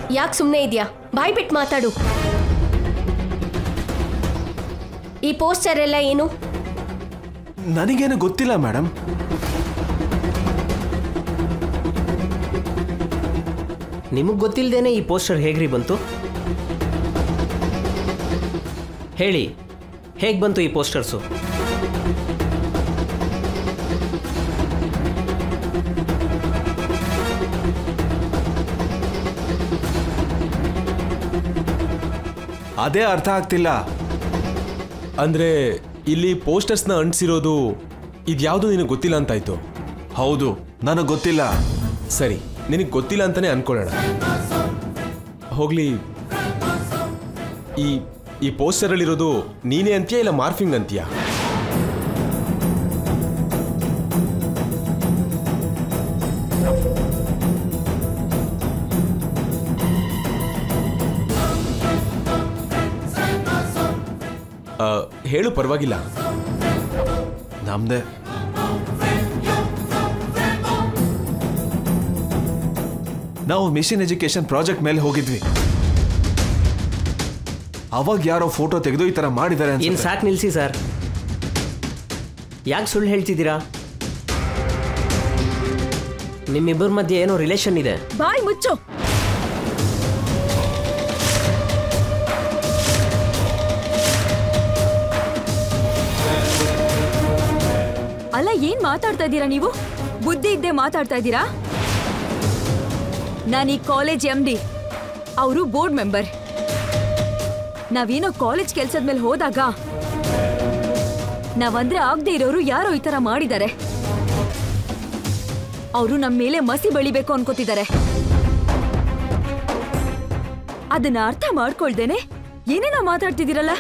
ಯಾಕೆ ಸುಮ್ಮನೆ ಇದೆಯಾ? ಬಾಯ್ ಬಿಟ್ಟು ಮಾತಾಡು. ಈ ಪೋಸ್ಟರ್ ಎಲ್ಲ ಏನು? ನನಗೇನು ಗೊತ್ತಿಲ್ಲ ಮೇಡಮ್. ನಿಮಗೆ ಗೊತ್ತಿಲ್ಲದೇನೆ ಈ ಪೋಸ್ಟರ್ ಹೇಗ್ರಿ ಬಂತು? ಹೇಳಿ, ಹೇಗೆ ಬಂತು ಈ ಪೋಸ್ಟರ್ಸು? ಅದೇ ಅರ್ಥ ಆಗ್ತಿಲ್ಲ. ಅಂದ್ರೆ ಇಲ್ಲಿ ಪೋಸ್ಟರ್ಸ್ನ ಅಂಟಿಸಿರೋದು ಇದ್ಯಾವುದು ನಿನಗೆ ಗೊತ್ತಿಲ್ಲ ಅಂತಾಯ್ತು? ಹೌದು, ನನಗೆ ಗೊತ್ತಿಲ್ಲ. ಸರಿ, ನಿನಗೆ ಗೊತ್ತಿಲ್ಲ ಅಂತಾನೆ ಅನ್ಕೊಳ್ಳೋಣ. ಹೋಗ್ಲಿ, ಈ ಪೋಸ್ಟರಲ್ಲಿರೋದು ನೀನೇ ಅಂತೀಯಾ ಇಲ್ಲ ಮಾರ್ಫಿಂಗ್ ಅಂತೀಯಾ? ಹೇಳು, ಪರವಾಗಿಲ್ಲ. ನಮ್ದೆ. ನಾವು ಮಿಷನ್ ಎಜುಕೇಶನ್ ಪ್ರಾಜೆಕ್ಟ್ ಮೇಲೆ ಹೋಗಿದ್ವಿ. ಅವಾಗ ಯಾರೋ ಫೋಟೋ ತೆಗೆದು ಈ ತರ ಮಾಡಿದ್ದಾರೆ. ಇನ್ನು ಸಾಕು ನಿಲ್ಲಿಸಿ ಸರ್. ಯಾಕೆ ಸುಳ್ಳು ಹೇಳ್ತಿದ್ದೀರಾ? ನಿಮ್ಮಿಬ್ಬರ ಮಧ್ಯೆ ಏನೋ ರಿಲೇಷನ್ ಇದೆ. ಬಾಯ್ ಮುಚ್ಚು. ಅಲ್ಲ, ಏನ್ ಮಾತಾಡ್ತಾ ಇದ್ದೀರಾ ನೀವು? ಬುದ್ಧಿ ಇದ್ದೇ ಮಾತಾಡ್ತಾ ಇದ್ದೀರಾ? ನಾನು ಈ ಕಾಲೇಜ್ MD, ಅವರು ಬೋರ್ಡ್ ಮೆಂಬರ್. ನಾವೇನೋ ಕಾಲೇಜ್ ಕೆಲ್ಸದ ಮೇಲೆ ಹೋದಾಗ ನಾವಂದ್ರೆ ಆಗದೆ ಇರೋರು ಯಾರೋ ಈ ತರ ಮಾಡಿದ್ದಾರೆ. ಅವರು ನಮ್ಮ ಮೇಲೆ ಮಸಿ ಬೆಳಿಬೇಕು ಅನ್ಕೋತಿದ್ದಾರೆ. ಅದನ್ನ ಅರ್ಥ ಮಾಡ್ಕೊಳ್ದೇನೆ ಏನೇನೋ ಮಾತಾಡ್ತಿದ್ದೀರಲ್ಲ.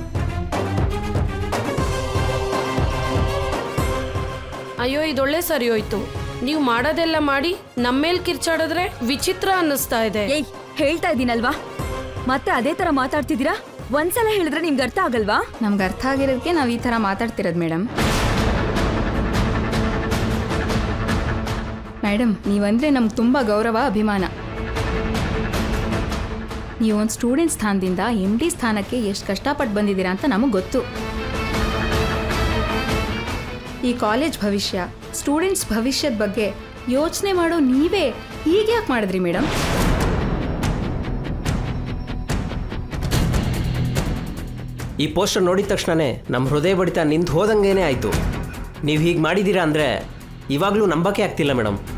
ಅಯ್ಯೋ, ಇದೊಳ್ಳೆ ಸರಿ ಹೋಯ್ತು. ನೀವು ಮಾಡೋದೆಲ್ಲ ಮಾಡಿ ನಮ್ಮೇಲ್ ಕಿರ್ಚಾಡಿದ್ರೆ ವಿಚಿತ್ರ ಅನ್ನಿಸ್ತಾ ಇದೆ. ಏಯ್, ಹೇಳ್ತಾ ಇದ್ದೀನಲ್ವಾ, ಮತ್ತೆ ಅದೇ ತರ ಮಾತಾಡ್ತಿದ್ದೀರಾ? ಒಂದ್ಸಲ ಹೇಳಿದ್ರೆ ನಿಮ್ಗೆ ಅರ್ಥ ಆಗಲ್ವಾ? ನಮ್ಗೆ ಅರ್ಥ ಆಗಿರೋದಕ್ಕೆ ನಾವು ಈ ತರ ಮಾತಾಡ್ತಿರೋದು ಮೇಡಮ್. ಮೇಡಮ್, ನೀವಂದ್ರೆ ನಮ್ಗೆ ತುಂಬ ಗೌರವ, ಅಭಿಮಾನ. ನೀವೊಂದು ಸ್ಟೂಡೆಂಟ್ ಸ್ಥಾನದಿಂದ MD ಸ್ಥಾನಕ್ಕೆ ಎಷ್ಟು ಕಷ್ಟಪಟ್ಟು ಬಂದಿದ್ದೀರಾ ಅಂತ ನಮಗೆ ಗೊತ್ತು. ಈ ಕಾಲೇಜ್ ಭವಿಷ್ಯ, ಸ್ಟೂಡೆಂಟ್ಸ್ ಭವಿಷ್ಯದ ಬಗ್ಗೆ ಯೋಚನೆ ಮಾಡೋ ನೀವೇ ಹೀಗೆ ಯಾಕೆ ಮಾಡಿದ್ರಿ ಮೇಡಮ್? ಈ ಪೋಸ್ಟರ್ ನೋಡಿದ ತಕ್ಷಣನೇ ನಮ್ಮ ಹೃದಯ ಬಡಿತ ನಿಂತು ಹೋದಂಗೇನೆ ಆಯಿತು. ನೀವು ಹೀಗೆ ಮಾಡಿದ್ದೀರಾ ಅಂದರೆ ಇವಾಗಲೂ ನಂಬಕ್ಕೆ ಆಗ್ತಿಲ್ಲ ಮೇಡಮ್.